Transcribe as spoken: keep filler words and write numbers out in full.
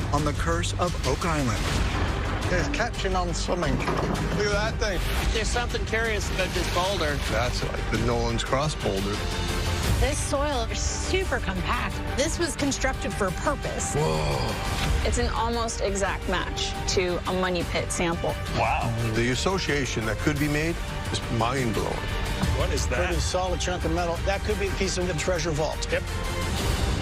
on the curse of Oak Island. It's catching on swimming. Look at that thing. There's something curious about this boulder. That's like the Nolan's Cross boulder. This soil is super compact. This was constructed for a purpose. Whoa. It's an almost exact match to a money pit sample. Wow. The association that could be made is mind-blowing. What is that? Pretty solid chunk of metal. That could be a piece of the treasure vault. Yep.